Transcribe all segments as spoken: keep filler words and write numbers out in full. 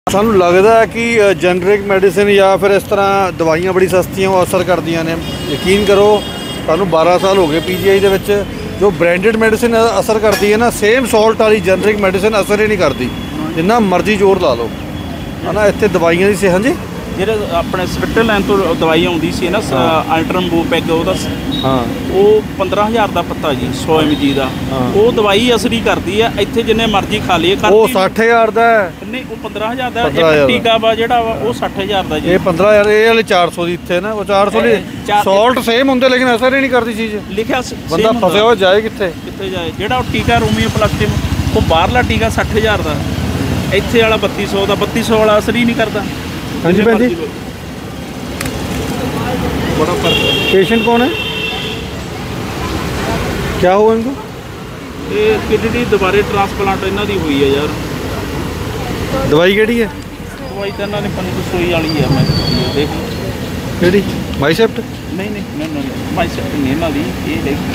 ਸਾਨੂੰ ਲੱਗਦਾ ਹੈ ਕਿ ਜਨਰਿਕ ਮੈਡੀਸਿਨ ਜਾਂ ਫਿਰ ਇਸ ਤਰ੍ਹਾਂ ਦਵਾਈਆਂ ਬੜੀ ਸਸਤੀਆਂ ਉਹ ਅਸਰ ਕਰਦੀਆਂ ਨੇ। ਯਕੀਨ ਕਰੋ ਸਾਨੂੰ ਬਾਰਾਂ ਸਾਲ ਹੋ ਗਏ ਪੀ ਜੀ ਆਈ ਦੇ ਵਿੱਚ, ਜੋ ਬ੍ਰਾਂਡਡ ਮੈਡੀਸਿਨ ਅਸਰ ਕਰਦੀ ਹੈ ਨਾ, ਸੇਮ ਸੌਲਟ ਵਾਲੀ ਜਨਰਿਕ ਮੈਡੀਸਿਨ ਅਸਰ ਹੀ ਨਹੀਂ ਕਰਦੀ, ਜਿੰਨਾ ਮਰਜ਼ੀ ਜ਼ੋਰ ਲਾ ਲਓ ਹੈ ਨਾ। ਇੱਥੇ ਦਵਾਈਆਂ ਦੀ ਸਿਹਤ ਜੀ ਜਿਹੜੇ ਆਪਣੇ ਸਵਿਟਜ਼ਰਲੈਂਡ ਤੋਂ ਦਵਾਈ ਆਉਂਦੀ ਸੀ ਨਾ ਅਲਟਰਮ ਬੂਪੈਗ, ਉਹਦਾ ਹਾਂ ਉਹ ਪੰਦਰਾਂ ਹਜ਼ਾਰ ਦਾ ਪੱਤਾ ਜੀ, ਸੌ ਐਮ ਜੀ ਦਾ। ਉਹ ਦਵਾਈ ਅਸਰ ਹੀ ਕਰਦੀ ਹੈ। ਇੱਥੇ ਜਿੰਨੇ ਮਰਜ਼ੀ ਖਾ ਲਈਏ, ਉਹ ਸੱਠ ਹਜ਼ਾਰ ਦਾ ਹੈ। ਨਹੀਂ, ਉਹ ਪੰਦਰਾਂ ਹਜ਼ਾਰ ਦਾ। ਇੱਕ ਟੀਕਾ ਵਾ ਜਿਹੜਾ ਵਾ ਉਹ ਸੱਠ ਹਜ਼ਾਰ ਦਾ ਜੀ। ਇਹ ਪੰਦਰਾਂ ਹਜ਼ਾਰ, ਇਹ ਵਾਲੇ ਚਾਰ ਸੌ ਦੀ ਇੱਥੇ ਨਾ। ਉਹ ਚਾਰ ਸੌ ਦੀ ਸੌਲਟ ਸੇਮ ਹੁੰਦੇ ਲੇਕਿਨ ਅਸਰ ਹੀ ਨਹੀਂ ਕਰਦੀ ਚੀਜ਼। ਲਿਖਿਆ ਬੰਦਾ ਫਸਿਆ ਹੋਇਆ ਜਾਏ ਕਿੱਥੇ ਕਿੱਥੇ ਜਾਏ। ਜਿਹੜਾ ਉਹ ਟੀਕਾ ਰੋਮੀਓ ਪਲਾਸਟਿਕ, ਉਹ ਬਾਹਰਲਾ ਟੀਕਾ ਸੱਠ ਹਜ਼ਾਰ ਦਾ, ਇੱਥੇ ਵਾਲਾ ਬੱਤੀ ਸੌ ਦਾ। ਬੱਤੀ ਸੌ ਵਾਲਾ ਅਸਰ ਹੀ ਨਹੀਂ ਕਰਦਾ। ਹਾਂਜੀ ਭੈਣ ਜੀ, बड़ा फर्क है। पेशेंट कौन है, क्या हुआ इनको? ये किडनी दोबारे ट्रांसप्लांट इन्हों की हुई है यार। दवाई केड़ी है? दवाई तो इन्होंने पंज सोई वाली है। मैं देख केड़ी बाइसेप्ट? नहीं नहीं नहीं नहीं बाइसेप्ट नहीं इन्हों की। ये देख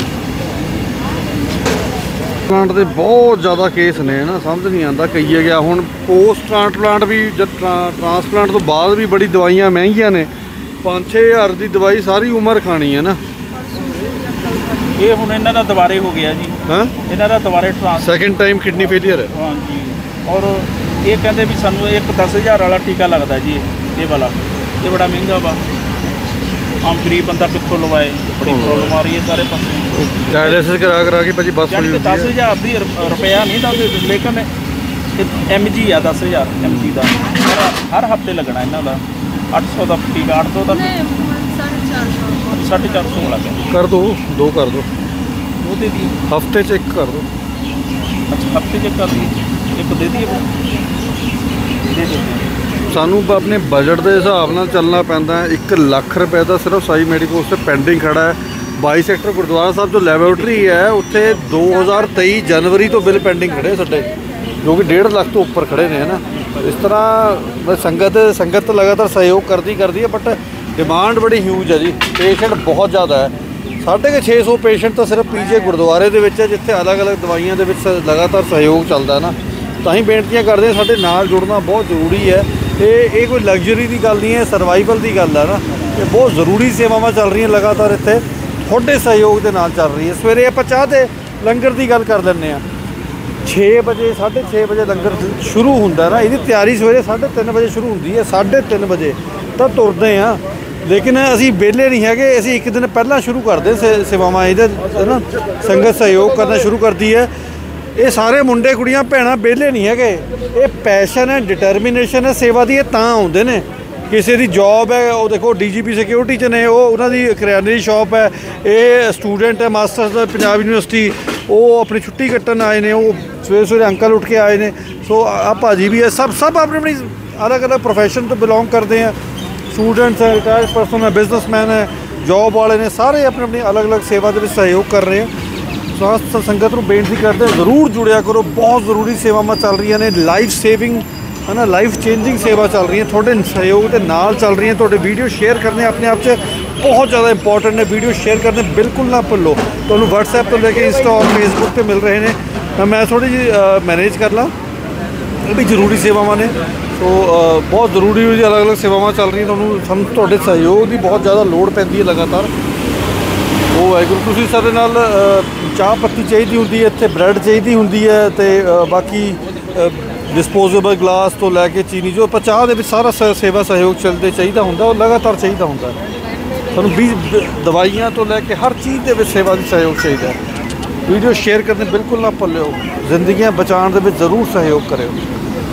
ਟਰਾਂਸਪਲਾਂਟ ਦੇ ਬਹੁਤ ਜ਼ਿਆਦਾ ਕੇਸ ਨੇ ਨਾ, ਸਮਝ ਨਹੀਂ ਆਉਂਦਾ ਕਹੀਏ ਗਿਆ। ਹੁਣ ਪੋਸਟ ਟਰਾਂਸਪਲਾਂਟ ਵੀ, ਜਦ ਟਰਾਂਸਪਲਾਂਟ ਤੋਂ ਬਾਅਦ ਵੀ ਬੜੀ ਦਵਾਈਆਂ ਮਹਿੰਗੀਆਂ ਨੇ। ਪੰਜ ਛੇ ਹਜ਼ਾਰ ਦੀ ਦਵਾਈ ਸਾਰੀ ਉਮਰ ਖਾਣੀ ਹੈ ਨਾ। ਇਹ ਹੁਣ ਇਹਨਾਂ ਦਾ ਦੁਬਾਰੇ ਹੋ ਗਿਆ ਜੀ। ਹਾਂ, ਇਹਨਾਂ ਦਾ ਦੁਬਾਰੇ trans second time kidney failure ਹੈ। ਹਾਂਜੀ, ਔਰ ਇਹ ਕਹਿੰਦੇ ਵੀ ਸਾਨੂੰ ਇੱਕ ਦਸ ਹਜ਼ਾਰ ਵਾਲਾ ਟੀਕਾ ਲੱਗਦਾ ਜੀ। ਇਹ ਵਾਲਾ ਇਹ ਬੜਾ ਮਹਿੰਗਾ ਵਾ। ਆਮ ਗਰੀਬ ਬੰਦਾ ਕਿੱਥੋਂ ਲਵਾਏ? ਬੜੀ ਪ੍ਰੋਬਲਮ ਆ ਰਹੀ ਹੈ ਸਾਰੇ ਪਾਸੇ। ਡਾਇਲਿਸਿਸ ਕਰਾ ਕਰਾ ਕੇ ਭਾਜੀ ਬਸ ਹੋਈ ਦਸ ਹਜ਼ਾਰ ਦੀ ਰੁਪਇਆ ਨਹੀਂ ਦੱਸਦੇ, ਲੇਕਿਨ ਐਮ ਜੀ ਆ ਦਸ ਹਜ਼ਾਰ ਐਮ ਜੀ ਦਾ। ਹਰ ਹਫ਼ਤੇ ਲੱਗਣਾ ਇਹਨਾਂ ਦਾ। ਅੱਠ ਸੌ ਦਾ ਟੀਕਾ, ਅੱਠ ਸੌ ਦਾ ਸਾਢੇ ਚਾਰ ਸੌ ਵਾਲਾ ਕਰ ਦੋ, ਦੋ ਕਰ ਦੋ। ਉਹਦੇ ਦੀ ਹਫ਼ਤੇ 'ਚ ਇੱਕ ਕਰ ਦੋ। ਅੱਛਾ, ਹਫ਼ਤੇ 'ਚ ਇੱਕ ਕਰ ਦੀ, ਇੱਕ ਦੇ ਦੀਏ ਦੇ ਦਿਓ। ਸਾਨੂੰ ਆਪਣੇ ਬਜਟ ਦੇ ਹਿਸਾਬ ਨਾਲ ਚੱਲਣਾ ਪੈਂਦਾ ਹੈ। ਇੱਕ ਲੱਖ ਰੁਪਏ ਦਾ ਸਿਰਫ ਸਾਈ ਮੈਡੀਕਲ ਉੱਤੇ ਪੈਂਡਿੰਗ ਖੜਾ ਹੈ। ਬਾਈ ਸੈਕਟਰ ਗੁਰਦੁਆਰਾ ਸਾਹਿਬ ਜੋ ਲੈਬੋਰੇਟਰੀ ਹੈ, ਉੱਥੇ ਦੋ ਹਜ਼ਾਰ ਤੇਈ ਜਨਵਰੀ ਤੋਂ ਬਿੱਲ ਪੈਂਡਿੰਗ ਖੜੇ ਸਾਡੇ, ਜੋ ਕਿ ਡੇਢ ਲੱਖ ਤੋਂ ਉੱਪਰ ਖੜੇ ਨੇ ਹੈ ਨਾ। ਇਸ ਤਰ੍ਹਾਂ ਸੰਗਤ ਸੰਗਤ ਲਗਾਤਾਰ ਸਹਿਯੋਗ ਕਰਦੀ ਕਰਦੀ ਹੈ, ਬਟ ਡਿਮਾਂਡ ਬੜੀ ਹਿਊਜ ਹੈ ਜੀ। ਪੇਸ਼ੈਂਟ ਬਹੁਤ ਜ਼ਿਆਦਾ ਹੈ। ਸਾਢੇ ਕੁ ਛੇ ਸੌ ਪੇਸ਼ੈਂਟ ਤਾਂ ਸਿਰਫ ਪੀਜੀਆਈ ਗੁਰਦੁਆਰੇ ਦੇ ਵਿੱਚ ਹੈ, ਜਿੱਥੇ ਅਲੱਗ-ਅਲੱਗ ਦਵਾਈਆਂ ਦੇ ਵਿੱਚ ਲਗਾਤਾਰ ਸਹਿਯੋਗ ਚੱਲਦਾ ਨਾ। ਤਾਂ ਹੀ ਬੇਨਤੀਆਂ ਕਰਦੇ, ਸਾਡੇ ਨਾਲ ਜੁੜਨਾ ਬਹੁਤ ਜ਼ਰੂਰੀ ਹੈ। ਇਹ ਇਹ ਕੋਈ ਲਗਜ਼ਰੀ ਦੀ ਗੱਲ ਨਹੀਂ ਹੈ, ਸਰਵਾਈਵਲ ਦੀ ਗੱਲ ਹੈ ਨਾ। ਇਹ ਬਹੁਤ ਜ਼ਰੂਰੀ ਸੇਵਾਵਾਂ ਚੱਲ ਰਹੀਆਂ ਲਗਾਤਾਰ ਇੱਥੇ, ਤੁਹਾਡੇ ਸਹਿਯੋਗ ਦੇ ਨਾਲ ਚੱਲ ਰਹੀ ਹੈ। ਸਵੇਰੇ ਆਪਾਂ ਚਾਹ ਦੇ ਲੰਗਰ ਦੀ ਗੱਲ ਕਰ ਲੈਂਦੇ ਹਾਂ। ਛੇ ਵਜੇ ਸਾਢੇ ਛੇ ਵਜੇ ਲੰਗਰ ਸ਼ੁਰੂ ਹੁੰਦਾ ਨਾ। ਇਹਦੀ ਤਿਆਰੀ ਸਵੇਰੇ ਸਾਢੇ ਤਿੰਨ ਵਜੇ ਸ਼ੁਰੂ ਹੁੰਦੀ ਹੈ। ਸਾਢੇ ਤਿੰਨ ਵਜੇ ਤਾਂ ਤੁਰਦੇ ਹਾਂ, ਲੇਕਿਨ ਅਸੀਂ ਵਿਹਲੇ ਨਹੀਂ ਹੈਗੇ। ਅਸੀਂ ਇੱਕ ਦਿਨ ਪਹਿਲਾਂ ਸ਼ੁਰੂ ਕਰਦੇ ਸੇ ਸੇਵਾਵਾਂ ਇਹਦੇ ਹੈ ਨਾ। ਸੰਗਤ ਸਹਿਯੋਗ ਕਰਨਾ ਸ਼ੁਰੂ ਕਰਦੀ ਹੈ। ਇਹ ਸਾਰੇ ਮੁੰਡੇ ਕੁੜੀਆਂ ਭੈਣਾਂ ਵਿਹਲੇ ਨਹੀਂ ਹੈਗੇ। ਇਹ ਪੈਸ਼ਨ ਹੈ, ਡਿਟਰਮੀਨੇਸ਼ਨ ਹੈ ਸੇਵਾ ਦੀ। ਇਹ ਤਾਂ ਆਉਂਦੇ ਨੇ। ਕਿਸੇ ਦੀ ਜੌਬ ਹੈ, ਉਹ ਦੇਖੋ ਡੀ ਜੀ ਪੀ ਸਿਕਿਉਰਿਟੀ 'ਚ ਨੇ, ਉਹ ਉਹਨਾਂ ਦੀ ਕਰਿਆਨੇ ਦੀ ਸ਼ਾਪ ਹੈ। ਇਹ ਸਟੂਡੈਂਟ ਹੈ ਮਾਸਟਰਸ ਦਾ ਪੰਜਾਬ ਯੂਨੀਵਰਸਿਟੀ, ਉਹ ਆਪਣੀ ਛੁੱਟੀ ਕੱਟਣ ਆਏ ਨੇ। ਉਹ ਸਵੇਰੇ ਸਵੇਰੇ ਅੰਕਲ ਉੱਠ ਕੇ ਆਏ ਨੇ। ਸੋ ਆ ਭਾਜੀ ਵੀ ਹੈ। ਸਭ ਸਭ ਆਪਣੀ ਆਪਣੀ ਅਲੱਗ ਅਲੱਗ ਪ੍ਰੋਫੈਸ਼ਨ ਤੋਂ ਬਿਲੋਂਗ ਕਰਦੇ ਆ। ਸਟੂਡੈਂਟਸ ਹੈ, ਰਿਟਾਇਰਡ ਪਰਸਨ ਹੈ, ਬਿਜ਼ਨਸਮੈਨ ਹੈ, ਜੌਬ ਵਾਲੇ ਨੇ, ਸਾਰੇ ਆਪਣੀ ਆਪਣੀ ਅਲੱਗ ਅਲੱਗ ਸੇਵਾ ਦੇ ਵਿੱਚ ਸਹਿਯੋਗ ਕਰ ਰਹੇ ਆ। ਸੋ ਸੰਗਤ ਨੂੰ ਬੇਨਤੀ ਕਰਦੇ ਜ਼ਰੂਰ ਜੁੜਿਆ ਕਰੋ। ਬਹੁਤ ਜ਼ਰੂਰੀ ਸੇਵਾਵਾਂ ਚੱਲ ਰਹੀਆਂ ਨੇ। ਲਾਈਫ ਸੇਵਿੰਗ ਹੈ ਨਾ, ਲਾਈਫ ਚੇਂਜਿੰਗ ਸੇਵਾ ਚੱਲ ਰਹੀ ਹੈ। ਤੁਹਾਡੇ ਸਹਿਯੋਗ ਦੇ ਨਾਲ ਚੱਲ ਰਹੀਆਂ। ਤੁਹਾਡੇ ਵੀਡੀਓ ਸ਼ੇਅਰ ਕਰਨੇ ਆਪਣੇ ਆਪ 'ਚ ਬਹੁਤ ਜ਼ਿਆਦਾ ਇੰਪੋਰਟੈਂਟ ਨੇ। ਵੀਡੀਓ ਸ਼ੇਅਰ ਕਰਨੇ ਬਿਲਕੁਲ ਨਾ ਭੁੱਲੋ। ਤੁਹਾਨੂੰ ਵਟਸਐਪ ਤੋਂ ਲੈ ਕੇ ਇੰਸਟਾ ਔਰ ਫੇਸਬੁੱਕ 'ਤੇ ਮਿਲ ਰਹੇ ਨੇ, ਤਾਂ ਮੈਂ ਥੋੜ੍ਹੀ ਜਿਹੀ ਮੈਨੇਜ ਕਰ ਲਾਂ। ਇਹ ਵੀ ਜ਼ਰੂਰੀ ਸੇਵਾਵਾਂ ਨੇ। ਸੋ ਬਹੁਤ ਜ਼ਰੂਰੀ ਹੋਈ ਅਲੱਗ ਅਲੱਗ ਸੇਵਾਵਾਂ ਚੱਲ ਰਹੀਆਂ। ਤੁਹਾਨੂੰ ਸਾਨੂੰ ਤੁਹਾਡੇ ਸਹਿਯੋਗ ਦੀ ਬਹੁਤ ਜ਼ਿਆਦਾ ਲੋੜ ਪੈਂਦੀ ਹੈ ਲਗਾਤਾਰ। ਉਹ ਵਾਹਿਗੁਰੂ, ਤੁਸੀਂ ਸਾਡੇ ਨਾਲ ਚਾਹ ਪੱਤੀ ਚਾਹੀਦੀ ਹੁੰਦੀ ਹੈ, ਇੱਥੇ ਬ੍ਰੈਡ ਚਾਹੀਦੀ ਹੁੰਦੀ ਹੈ, ਅਤੇ ਬਾਕੀ ਡਿਸਪੋਜ਼ੇਬਲ ਗਲਾਸ ਤੋਂ ਲੈ ਕੇ ਚੀਨੀ, ਜੋ ਆਪਾਂ ਚਾਹ ਦੇ ਵਿੱਚ ਸਾਰਾ ਸ ਸੇਵਾ ਸਹਿਯੋਗ ਚੱਲਦੇ ਚਾਹੀਦਾ ਹੁੰਦਾ, ਉਹ ਲਗਾਤਾਰ ਚਾਹੀਦਾ ਹੁੰਦਾ। ਸਾਨੂੰ ਵੀ ਦਵਾਈਆਂ ਤੋਂ ਲੈ ਕੇ ਹਰ ਚੀਜ਼ ਦੇ ਵਿੱਚ ਸੇਵਾ ਦੀ ਸਹਿਯੋਗ ਚਾਹੀਦਾ। ਵੀਡੀਓ ਸ਼ੇਅਰ ਕਰਨੇ ਬਿਲਕੁਲ ਨਾ ਭੁੱਲਿਓ। ਜ਼ਿੰਦਗੀਆਂ ਬਚਾਉਣ ਦੇ ਵਿੱਚ ਜ਼ਰੂਰ ਸਹਿਯੋਗ ਕਰਿਓ।